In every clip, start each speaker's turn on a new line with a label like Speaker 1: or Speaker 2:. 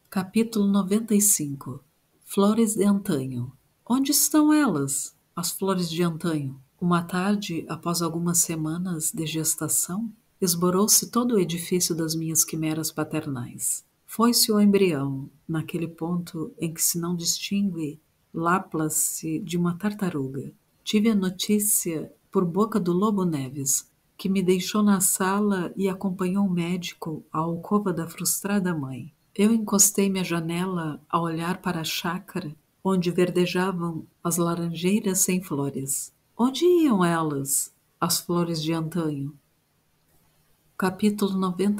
Speaker 1: Capítulo 95. Flores de antanho. Onde estão elas, as flores de antanho? Uma tarde, após algumas semanas de gestação, esborou-se todo o edifício das minhas quimeras paternais. Foi-se o embrião, naquele ponto em que se não distingue Laplace de uma tartaruga. Tive a notícia por boca do Lobo Neves, que me deixou na sala e acompanhou o médico à alcova da frustrada mãe. Eu encostei-me à janela a olhar para a chácara, onde verdejavam as laranjeiras sem flores. Onde iam elas, as flores de antanho? Capítulo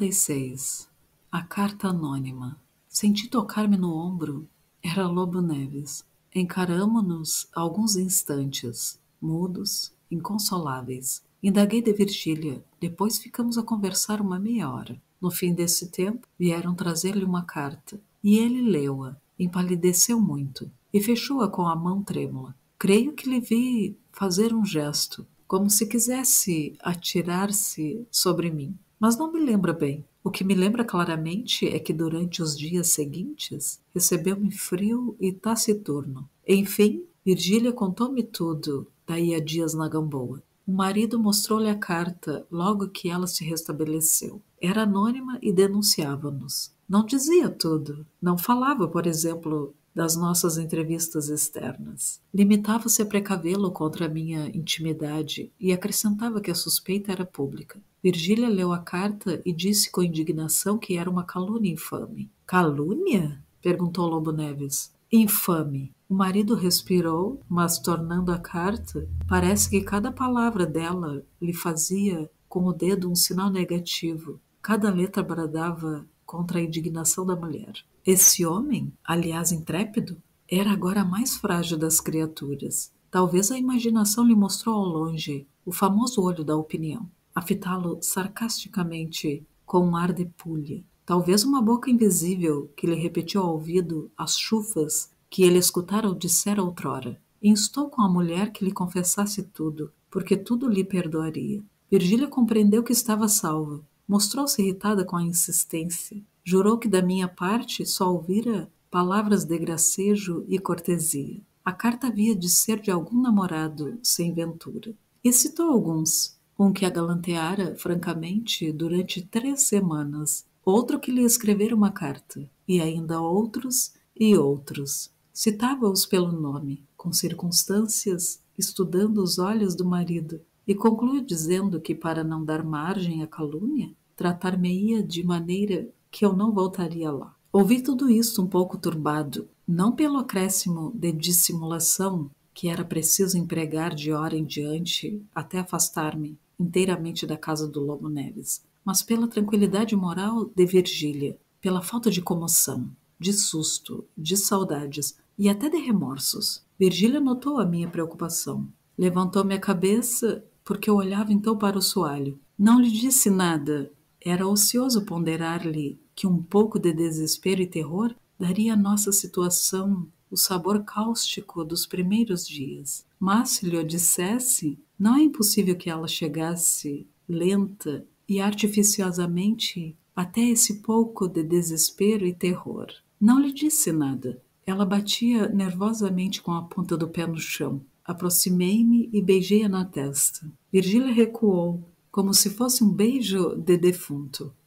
Speaker 1: 96. A carta anônima. Senti tocar-me no ombro. Era Lobo Neves. Encaramo-nos alguns instantes, mudos, inconsoláveis. Indaguei de Virgília. Depois ficamos a conversar uma meia hora. No fim desse tempo, vieram trazer-lhe uma carta. E ele leu-a. Empalideceu muito e fechou-a com a mão trêmula. Creio que lhe vi fazer um gesto, como se quisesse atirar-se sobre mim. Mas não me lembra bem. O que me lembra claramente é que durante os dias seguintes recebeu-me frio e taciturno. Enfim, Virgília contou-me tudo, daí a dias na Gamboa. O marido mostrou-lhe a carta logo que ela se restabeleceu. Era anônima e denunciava-nos. Não dizia tudo. Não falava, por exemplo, das nossas entrevistas externas. Limitava-se a precavê-lo contra a minha intimidade e acrescentava que a suspeita era pública. Virgília leu a carta e disse com indignação que era uma calúnia infame. Calúnia? Perguntou Lobo Neves. Infame. O marido respirou, mas tornando a carta, parece que cada palavra dela lhe fazia com o dedo um sinal negativo. Cada letra bradava contra a indignação da mulher. Esse homem, aliás intrépido, era agora a mais frágil das criaturas. Talvez a imaginação lhe mostrou ao longe o famoso olho da opinião, a fitá-lo sarcasticamente com um ar de pulha. Talvez uma boca invisível que lhe repetiu ao ouvido as chufas que ele escutara ou dissera outrora. Instou com a mulher que lhe confessasse tudo, porque tudo lhe perdoaria. Virgília compreendeu que estava salva. Mostrou-se irritada com a insistência. Jurou que da minha parte só ouvira palavras de gracejo e cortesia. A carta havia de ser de algum namorado sem ventura. E citou alguns. Um que a galanteara francamente durante 3 semanas. Outro que lhe escrevera uma carta. E ainda outros e outros. Citava-os pelo nome, com circunstâncias, estudando os olhos do marido, e concluiu dizendo que, para não dar margem à calúnia, tratar-me-ia de maneira que eu não voltaria lá. Ouvi tudo isso um pouco turbado, não pelo acréscimo de dissimulação que era preciso empregar de hora em diante até afastar-me inteiramente da casa do Lobo Neves, mas pela tranquilidade moral de Virgília, pela falta de comoção, de susto, de saudades e até de remorsos. Virgília notou a minha preocupação. Levantou-me a cabeça porque eu olhava então para o soalho. Não lhe disse nada. Era ocioso ponderar-lhe que um pouco de desespero e terror daria à nossa situação o sabor cáustico dos primeiros dias. Mas se lhe o dissesse, não é impossível que ela chegasse lenta e artificiosamente até esse pouco de desespero e terror. Não lhe disse nada. Ela batia nervosamente com a ponta do pé no chão. Aproximei-me e beijei-a na testa. Virgília recuou, como se fosse um beijo de defunto.